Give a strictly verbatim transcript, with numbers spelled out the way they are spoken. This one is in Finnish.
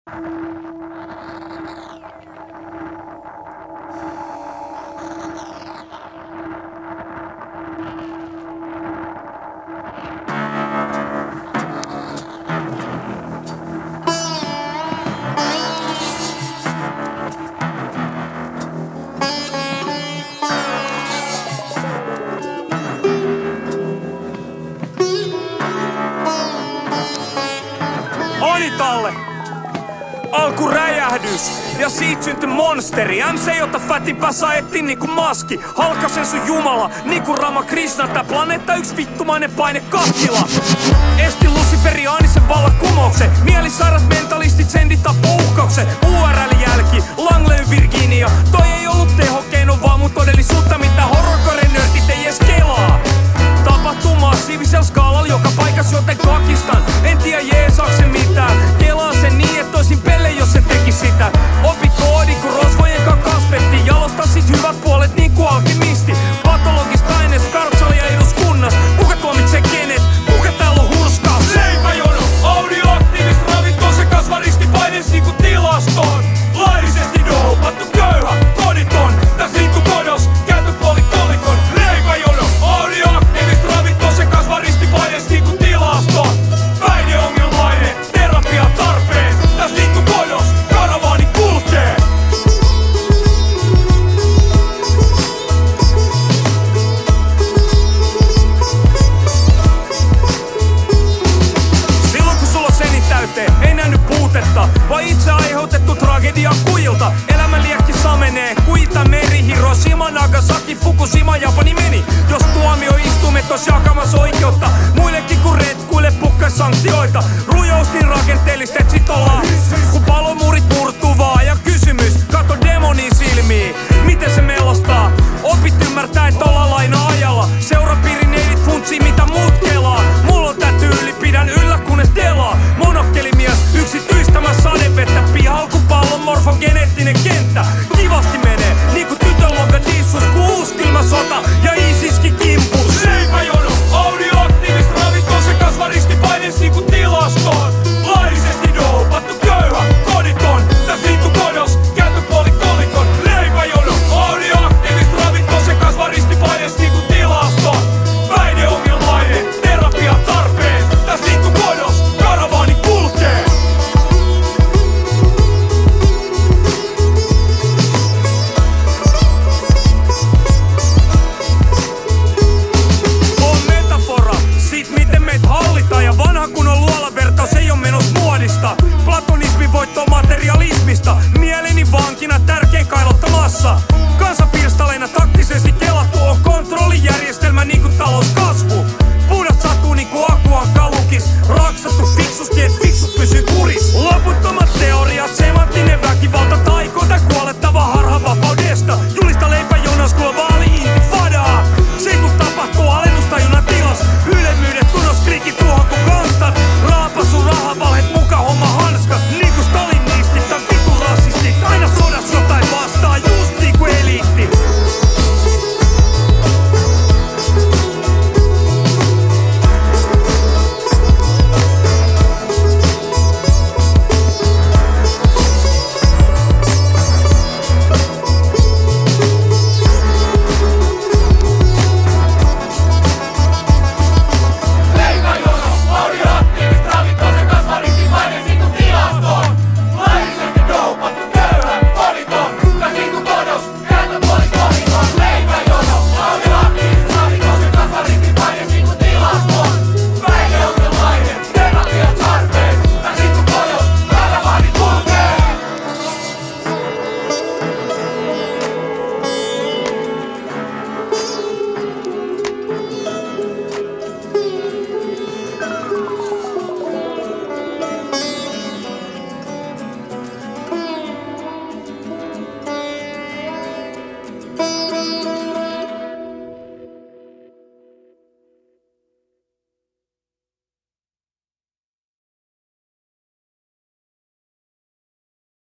Talle. Alkuräjähdys ja siitä syntyi monsteri. M C, jota Fätinpää saettiin niinku maski. Halkasen sun jumala niinku Rama Krishna. Tää planeetta yks vittumainen paine kattila. Esti luciferiaanisen vallankumouksen. Mielisairat mentalistit sendi tappoi uhkauksen. U R L-jälki, Langley Virginia. Toi ei ollut tehokeino vaan mun todellisuutta. Mitä horrorcore-nörtit ei ees kelaa. Tapahtuu massiivisella skaalalla joka paikas joten kakistan. En tiedä jeesaaksen mitään. Kelaa sen niin et oisin pelle jos se tekis sitä. Opi koodi kun rosvojen kaa kasvetti. Jalosta sit hyvät puolet niinku alkimisti. Patologista aines kartsalia eduskunnas. Kuka tuomitsee kenet? Kuka täällä on hurskaus? Leipäjono, audioaktiivist ravintoon se kasva riskipaines niinku tilastoon. Laillisesti doupattu köyhä, koditon. Täs niinku kodos, käyty puoli kolikon. Leipäjono, audioaktiivist ravintoon se kasva riskipaines niinku tilastoon. Päihdeongelmainen, terapia tarpeen. Täs niinku kodos, karavaani kulkee. Silloin kun sulla seni täyteen, ei nähnyt puutetta. Vai itse aiheutettu tragedia kuilta. Elämän liekki samenee, kuita meri. Hiroshima, Nagasaki, Fukushima, Japani meni. Jos tuomioistuimet ois jakamassa oikeutta muillekin kun retkuille pukkais sanktioita. Rujous niin rakenteellista, et sit ollaan